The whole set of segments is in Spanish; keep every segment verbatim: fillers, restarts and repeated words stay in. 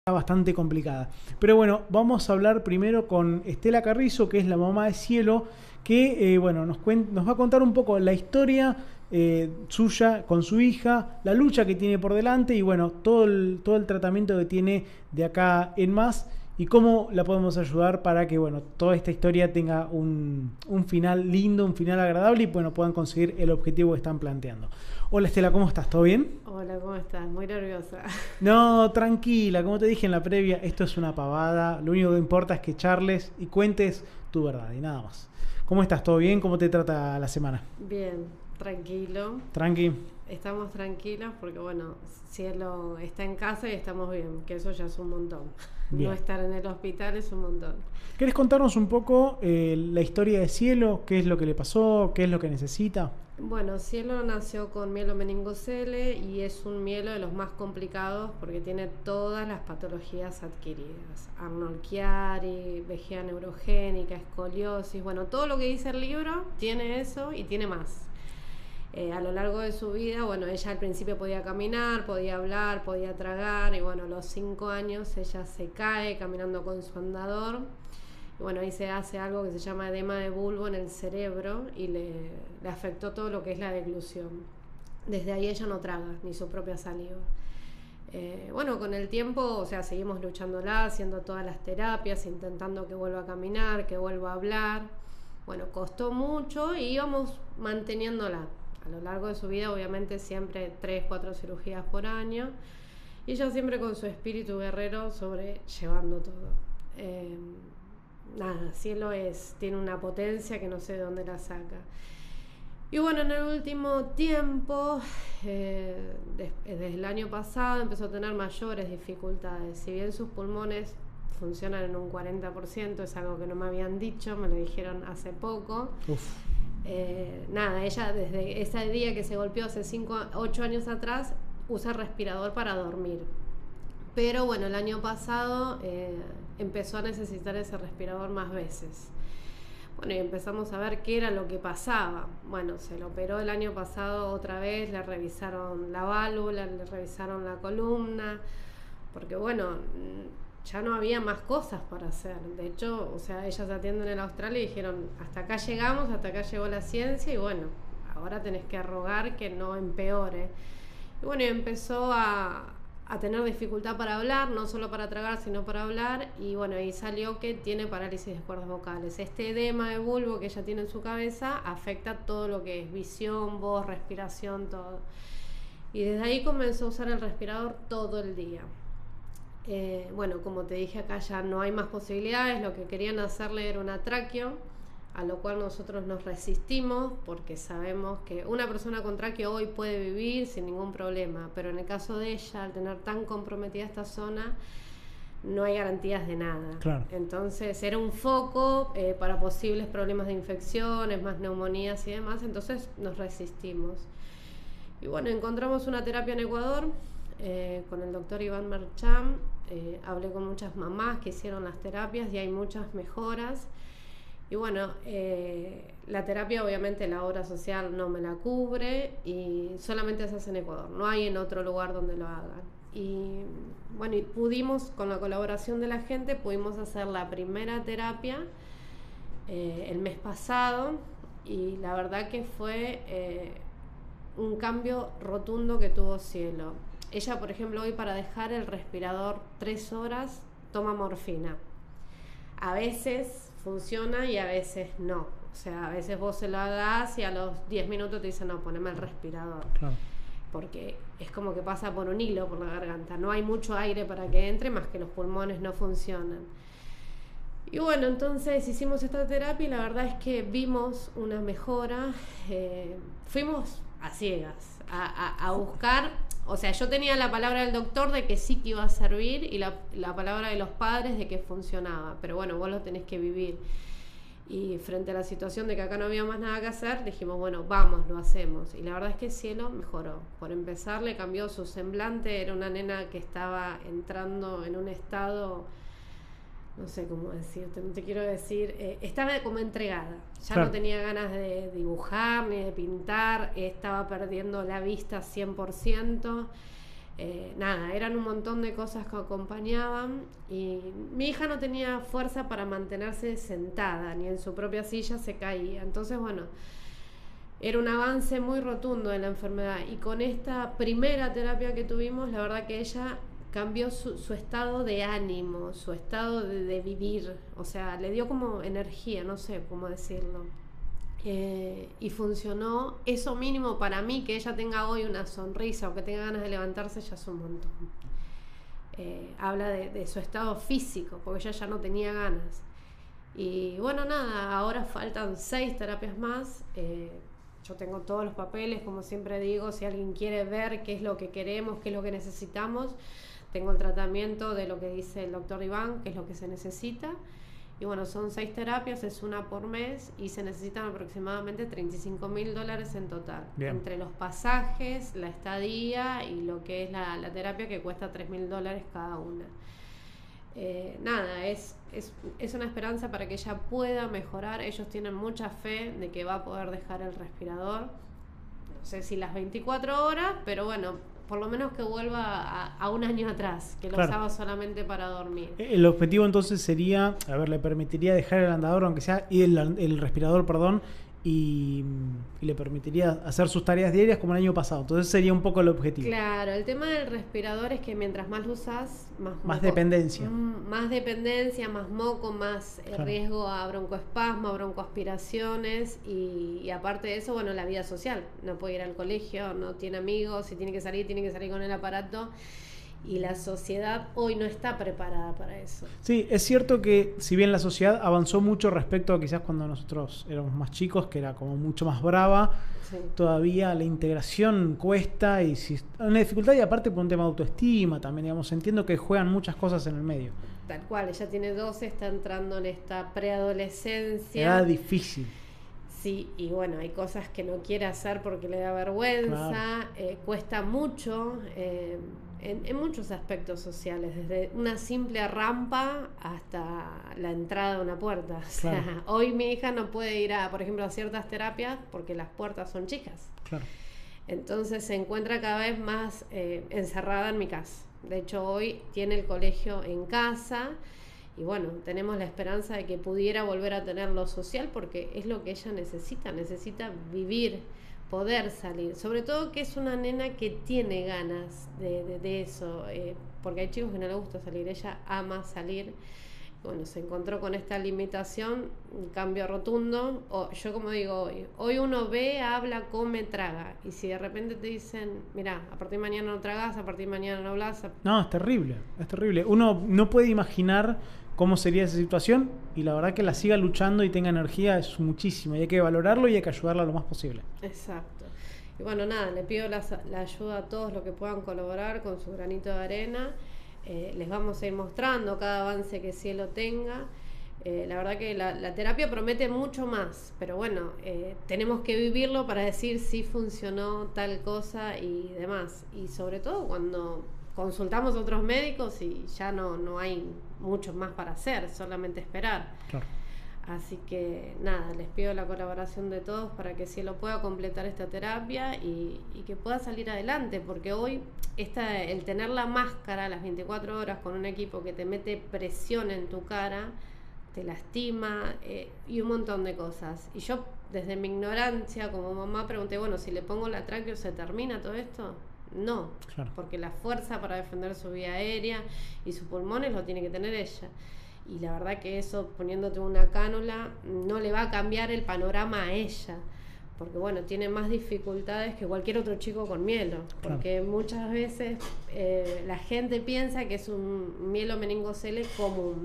bastante complicada. Pero bueno, vamos a hablar primero con Estela Carrizo, que es la mamá de Cielo, que eh, bueno, nos, nos va a contar un poco la historia eh, suya con su hija, la lucha que tiene por delante y bueno, todo el, todo el tratamiento que tiene de acá en más y cómo la podemos ayudar para que bueno, toda esta historia tenga un, un final lindo, un final agradable y bueno, puedan conseguir el objetivo que están planteando. Hola Estela, ¿cómo estás? ¿Todo bien? Hola, ¿cómo estás? Muy nerviosa. No, tranquila, como te dije en la previa, esto es una pavada, lo único que importa es que charles y cuentes tu verdad y nada más. ¿Cómo estás? ¿Todo bien? ¿Cómo te trata la semana? Bien, tranquilo. Tranqui. Estamos tranquilos porque, bueno, Cielo está en casa y estamos bien, que eso ya es un montón. Bien. No estar en el hospital es un montón. ¿Querés contarnos un poco eh, la historia de Cielo? ¿Qué es lo que le pasó? ¿Qué es lo que necesita? Bueno, Cielo nació con mielomeningocele y es un mielo de los más complicados porque tiene todas las patologías adquiridas. Arnold-Chiari, vejiga neurogénica, escoliosis, bueno, todo lo que dice el libro tiene eso y tiene más. Eh, a lo largo de su vida, bueno, ella al principio podía caminar, podía hablar, podía tragar y bueno, a los cinco años ella se cae caminando con su andador. Bueno, ahí se hace algo que se llama edema de bulbo en el cerebro y le, le afectó todo lo que es la deglución. Desde ahí ella no traga ni su propia saliva. Eh, bueno, con el tiempo, o sea, seguimos luchándola, haciendo todas las terapias, intentando que vuelva a caminar, que vuelva a hablar. Bueno, costó mucho y íbamos manteniéndola. A lo largo de su vida, obviamente, siempre tres, cuatro cirugías por año. Y ella siempre con su espíritu guerrero sobrellevando todo. Eh, Nada, Cielo es, tiene una potencia que no sé de dónde la saca. Y bueno, en el último tiempo, eh, des, desde el año pasado, empezó a tener mayores dificultades. Si bien sus pulmones funcionan en un cuarenta por ciento, es algo que no me habían dicho, me lo dijeron hace poco. Eh, nada, ella desde ese día que se golpeó hace cinco, ocho años atrás, usa respirador para dormir. Pero bueno, el año pasado eh, empezó a necesitar ese respirador más veces. Bueno, y empezamos a ver qué era lo que pasaba. Bueno, se lo operó el año pasado otra vez, le revisaron la válvula, le revisaron la columna, porque bueno, ya no había más cosas para hacer. De hecho, o sea, ellas atienden en Australia y dijeron, hasta acá llegamos, hasta acá llegó la ciencia y bueno, ahora tenés que rogar que no empeore. Y bueno, y empezó a... a tener dificultad para hablar, no solo para tragar, sino para hablar, y bueno, ahí salió que tiene parálisis de cuerdas vocales. Este edema de bulbo que ella tiene en su cabeza afecta todo lo que es visión, voz, respiración, todo. Y desde ahí comenzó a usar el respirador todo el día. Eh, bueno, como te dije, acá ya no hay más posibilidades, lo que querían hacerle era una tráqueo, a lo cual nosotros nos resistimos porque sabemos que una persona con tráqueo hoy puede vivir sin ningún problema, pero en el caso de ella, al tener tan comprometida esta zona, no hay garantías de nada. Claro. Entonces era un foco eh, para posibles problemas de infecciones, más neumonías y demás, entonces nos resistimos. Y bueno, encontramos una terapia en Ecuador eh, con el doctor Iván Mercham, eh, hablé con muchas mamás que hicieron las terapias y hay muchas mejoras. Y bueno, eh, la terapia obviamente la obra social no me la cubre y solamente se hace en Ecuador, no hay en otro lugar donde lo hagan. Y bueno, y pudimos, con la colaboración de la gente, pudimos hacer la primera terapia eh, el mes pasado y la verdad que fue eh, un cambio rotundo que tuvo Cielo. Ella, por ejemplo, hoy para dejar el respirador tres horas toma morfina. A veces funciona y a veces no. O sea, a veces vos se lo das y a los diez minutos te dicen, no, poneme el respirador. Claro. Porque es como que pasa por un hilo por la garganta. No hay mucho aire para que entre, más que los pulmones no funcionan. Y bueno, entonces hicimos esta terapia y la verdad es que vimos una mejora. Eh, fuimos a ciegas, a, a, a buscar... O sea, yo tenía la palabra del doctor de que sí que iba a servir y la, la palabra de los padres de que funcionaba. Pero bueno, vos lo tenés que vivir. Y frente a la situación de que acá no había más nada que hacer, dijimos, bueno, vamos, lo hacemos. Y la verdad es que Cielo mejoró. Por empezar, le cambió su semblante. Era una nena que estaba entrando en un estado... no sé cómo decirte, no te quiero decir, eh, estaba como entregada, ya claro. No tenía ganas de dibujar ni de pintar, estaba perdiendo la vista cien por ciento, Eh, nada, eran un montón de cosas que acompañaban y mi hija no tenía fuerza para mantenerse sentada, ni en su propia silla se caía. Entonces, bueno, era un avance muy rotundo de la enfermedad y con esta primera terapia que tuvimos, la verdad que ella cambió su, su estado de ánimo, su estado de, de vivir, o sea, le dio como energía, no sé cómo decirlo. Eh, y funcionó. Eso mínimo para mí, que ella tenga hoy una sonrisa o que tenga ganas de levantarse, ya es un montón. Eh, habla de, de su estado físico, porque ella ya no tenía ganas. Y bueno, nada, ahora faltan seis terapias más. Eh, yo tengo todos los papeles, como siempre digo, si alguien quiere ver qué es lo que queremos, qué es lo que necesitamos, tengo el tratamiento de lo que dice el doctor Iván, qué es lo que se necesita. Y bueno, son seis terapias, es una por mes y se necesitan aproximadamente treinta y cinco mil dólares en total. Bien. Entre los pasajes, la estadía y lo que es la, la terapia, que cuesta tres mil dólares cada una. Eh, nada, es, es, es una esperanza para que ella pueda mejorar. Ellos tienen mucha fe de que va a poder dejar el respirador. No sé si las veinticuatro horas, pero bueno, por lo menos que vuelva a, a un año atrás, que lo claro. usaba solamente para dormir. El objetivo entonces sería, a ver, le permitiría dejar el andador, aunque sea, y el, el respirador, perdón, y, y le permitiría hacer sus tareas diarias como el año pasado. Entonces sería un poco el objetivo. Claro, el tema del respirador es que mientras más lo usas, más Más moco, dependencia. Más dependencia, más moco, más eh, claro. riesgo a broncoespasmo, a broncoaspiraciones y, y aparte de eso, bueno, la vida social. No puede ir al colegio, no tiene amigos, si tiene que salir, tiene que salir con el aparato. Y la sociedad hoy no está preparada para eso. Sí, es cierto que si bien la sociedad avanzó mucho respecto a quizás cuando nosotros éramos más chicos, que era como mucho más brava, sí. todavía la integración cuesta y si, una dificultad y aparte por un tema de autoestima también, digamos, entiendo que juegan muchas cosas en el medio. Tal cual, ella tiene doce, está entrando en esta preadolescencia. Era difícil. Sí, y bueno, hay cosas que no quiere hacer porque le da vergüenza, claro. eh, cuesta mucho, eh, en, en muchos aspectos sociales, desde una simple rampa hasta la entrada de una puerta. O sea, claro. hoy mi hija no puede ir a, por ejemplo, a ciertas terapias porque las puertas son chicas. Claro. Entonces se encuentra cada vez más eh, encerrada en mi casa. De hecho, hoy tiene el colegio en casa. Y bueno, tenemos la esperanza de que pudiera volver a tener lo social porque es lo que ella necesita, necesita vivir, poder salir. Sobre todo que es una nena que tiene ganas de, de, de eso, eh, porque hay chicos que no les gusta salir, ella ama salir. Bueno, se encontró con esta limitación, un cambio rotundo. O, yo como digo hoy, hoy uno ve, habla, come, traga. Y si de repente te dicen, mira, a partir de mañana no tragas, a partir de mañana no hablas. A... No, es terrible, es terrible. Uno no puede imaginar cómo sería esa situación y la verdad que la siga luchando y tenga energía es muchísimo. Y hay que valorarlo y hay que ayudarla lo más posible. Exacto. Y bueno, nada, le pido la, la ayuda a todos los que puedan colaborar con su granito de arena. Eh, les vamos a ir mostrando cada avance que Cielo tenga. Eh, la verdad que la, la terapia promete mucho más, pero bueno, eh, tenemos que vivirlo para decir si funcionó tal cosa y demás. Y sobre todo cuando consultamos a otros médicos y ya no, no hay mucho más para hacer, solamente esperar. Claro. Así que nada, les pido la colaboración de todos para que Cielo pueda completar esta terapia y, y que pueda salir adelante, porque hoy esta, el tener la máscara las veinticuatro horas con un equipo que te mete presión en tu cara, te lastima eh, y un montón de cosas. Y yo desde mi ignorancia como mamá pregunté, bueno, si le pongo la tráqueo ¿se termina todo esto? No, claro. Porque la fuerza para defender su vía aérea y sus pulmones lo tiene que tener ella. Y la verdad que eso, poniéndote una cánula, no le va a cambiar el panorama a ella. Porque bueno, tiene más dificultades que cualquier otro chico con mielo. Porque claro. muchas veces eh, la gente piensa que es un mielo meningocele común.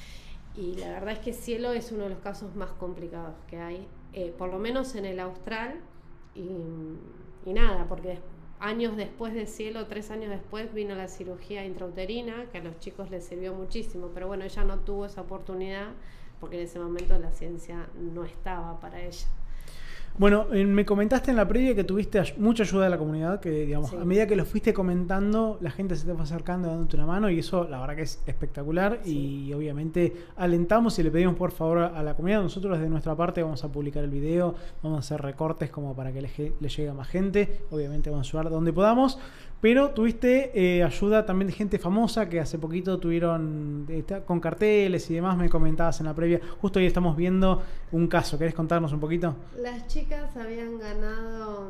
Y la verdad es que Cielo es uno de los casos más complicados que hay, eh, por lo menos en el austral. Y, y nada, porque años después de Cielo, tres años después, vino la cirugía intrauterina, que a los chicos les sirvió muchísimo, pero bueno, ella no tuvo esa oportunidad porque en ese momento la ciencia no estaba para ella. Bueno, eh, me comentaste en la previa que tuviste ay- mucha ayuda de la comunidad, que digamos, Sí. a medida que lo fuiste comentando, la gente se te fue acercando, dándote una mano, y eso la verdad que es espectacular. Sí. Y obviamente alentamos y le pedimos por favor a la comunidad. Nosotros de nuestra parte vamos a publicar el video, vamos a hacer recortes como para que le, ge- le llegue a más gente. Obviamente vamos a ayudar donde podamos. Pero tuviste eh, ayuda también de gente famosa que hace poquito tuvieron eh, ta- con carteles y demás, me comentabas en la previa. Justo hoy estamos viendo un caso. ¿Querés contarnos un poquito? Las chicas habían ganado,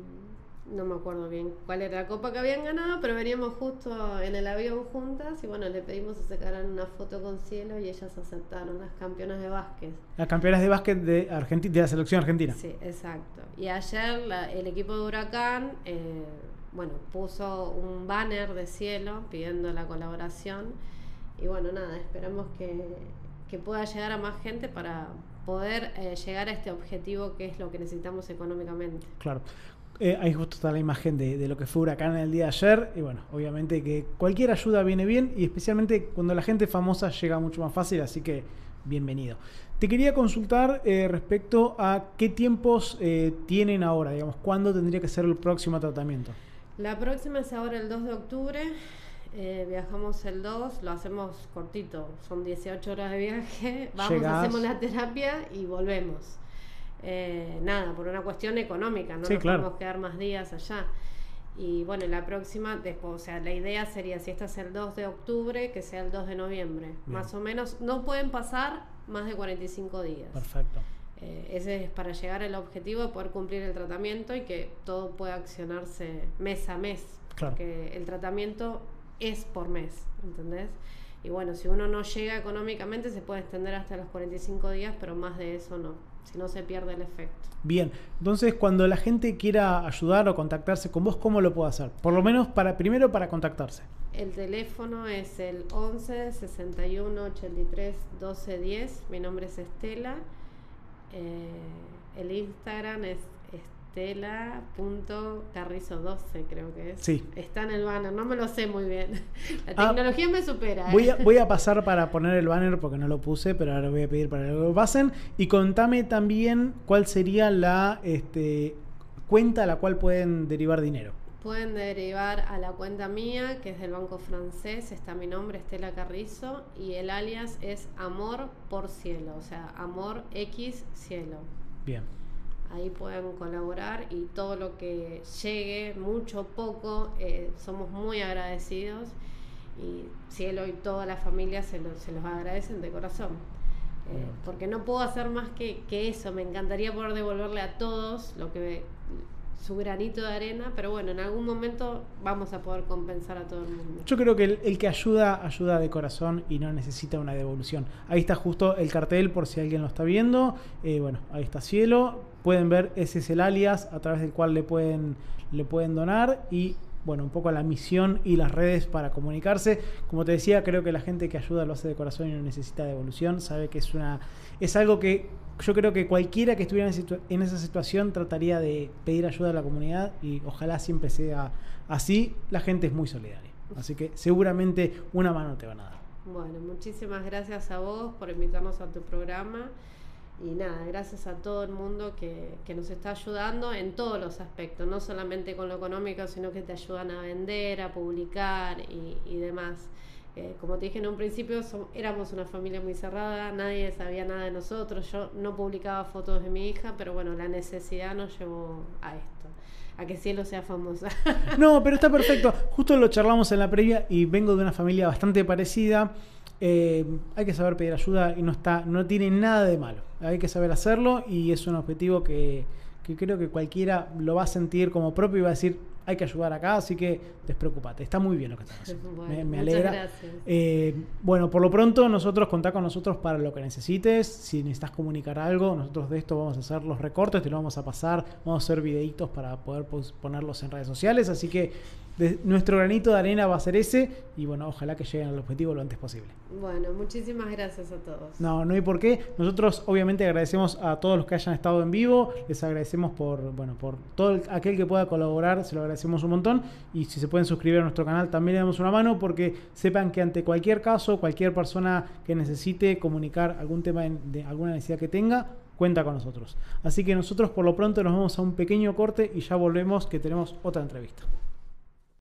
mm, no me acuerdo bien cuál era la copa que habían ganado, pero veníamos justo en el avión juntas y bueno, le pedimos que sacaran una foto con Cielo y ellas aceptaron, las campeonas de básquet. Las campeonas de básquet de, Argenti- de la selección argentina. Sí, exacto. Y ayer la- el equipo de Huracán, eh, bueno, puso un banner de Cielo pidiendo la colaboración y bueno, nada, esperamos que, que pueda llegar a más gente para poder eh, llegar a este objetivo que es lo que necesitamos económicamente. Claro. Eh, ahí justo está la imagen de, de lo que fue Huracán el día de ayer. Y bueno, obviamente que cualquier ayuda viene bien. Y especialmente cuando la gente famosa llega mucho más fácil. Así que bienvenido. Te quería consultar eh, respecto a qué tiempos eh, tienen ahora. Digamos, ¿cuándo tendría que ser el próximo tratamiento? La próxima es ahora el dos de octubre. Eh, viajamos el dos, lo hacemos cortito, son dieciocho horas de viaje, vamos, Llegás. hacemos la terapia y volvemos. Eh, nada, por una cuestión económica, no Sí, nos claro. podemos quedar más días allá. Y bueno, la próxima, después, o sea, la idea sería, si esta es el dos de octubre, que sea el dos de noviembre. Bien. Más o menos, no pueden pasar más de cuarenta y cinco días. Perfecto. Eh, ese es para llegar al objetivo de poder cumplir el tratamiento y que todo pueda accionarse mes a mes. Claro. Porque el tratamiento es por mes, ¿entendés? Y bueno, si uno no llega económicamente se puede extender hasta los cuarenta y cinco días, pero más de eso no, si no se pierde el efecto. Bien, entonces cuando la gente quiera ayudar o contactarse con vos, ¿cómo lo puede hacer? Por lo menos para primero para contactarse. El teléfono es el once, sesenta y uno, ochenta y tres, doce, diez. Mi nombre es Estela. Eh, el Instagram es estela punto carrizo doce, creo que es. Sí. Está en el banner, no me lo sé muy bien. La Ah, tecnología me supera. ¿eh? Voy a, voy a pasar para poner el banner porque no lo puse, pero ahora voy a pedir para que lo pasen. Y contame también cuál sería la este, cuenta a la cual pueden derivar dinero. Pueden derivar a la cuenta mía, que es del Banco Francés, está mi nombre, Estela Carrizo, y el alias es Amor por Cielo, o sea, Amor X Cielo. Bien. Ahí pueden colaborar y todo lo que llegue, mucho o poco, eh, somos muy agradecidos y Cielo y toda la familia se, lo, se los agradecen de corazón. Eh, porque no puedo hacer más que, que eso, me encantaría poder devolverle a todos lo que su granito de arena, pero bueno, en algún momento vamos a poder compensar a todo el mundo. Yo creo que el, el que ayuda, ayuda de corazón y no necesita una devolución. Ahí está justo el cartel por si alguien lo está viendo. Eh, bueno, ahí está Cielo. Pueden ver, ese es el alias a través del cual le pueden, le pueden donar y bueno, un poco la misión y las redes para comunicarse. Como te decía, creo que la gente que ayuda lo hace de corazón y no necesita devolución. Sabe que es una es algo que yo creo que cualquiera que estuviera en, situ en esa situación trataría de pedir ayuda a la comunidad y ojalá siempre sea así. La gente es muy solidaria. Así que seguramente una mano te van a dar. Bueno, muchísimas gracias a vos por invitarnos a tu programa. Y nada, gracias a todo el mundo que, que nos está ayudando en todos los aspectos, no solamente con lo económico, sino que te ayudan a vender, a publicar y, y demás. Eh, como te dije en un principio, som, éramos una familia muy cerrada, nadie sabía nada de nosotros, yo no publicaba fotos de mi hija, pero bueno, la necesidad nos llevó a esto, a que Cielo sea famosa. No, pero está perfecto. Justo lo charlamos en la previa y vengo de una familia bastante parecida. Eh, hay que saber pedir ayuda y no está, no tiene nada de malo. Hay que saber hacerlo y es un objetivo que, que creo que cualquiera lo va a sentir como propio y va a decir, hay que ayudar acá, así que despreocupate. Está muy bien lo que estás haciendo. Bueno, me, me muchas alegra. gracias. Eh, bueno, por lo pronto nosotros contá con nosotros para lo que necesites. Si necesitas comunicar algo, nosotros de esto vamos a hacer los recortes, te lo vamos a pasar, vamos a hacer videitos para poder ponerlos en redes sociales. Así que de, nuestro granito de arena va a ser ese y bueno, ojalá que lleguen al objetivo lo antes posible. Bueno, muchísimas gracias a todos. No, no hay por qué. Nosotros obviamente agradecemos a todos los que hayan estado en vivo, les agradecemos por, bueno, por todo el, aquel que pueda colaborar, se lo agradecemos un montón y si se pueden suscribir a nuestro canal también le damos una mano porque sepan que ante cualquier caso, cualquier persona que necesite comunicar algún tema de, de alguna necesidad que tenga, cuenta con nosotros. Así que nosotros por lo pronto nos vamos a un pequeño corte y ya volvemos, que tenemos otra entrevista.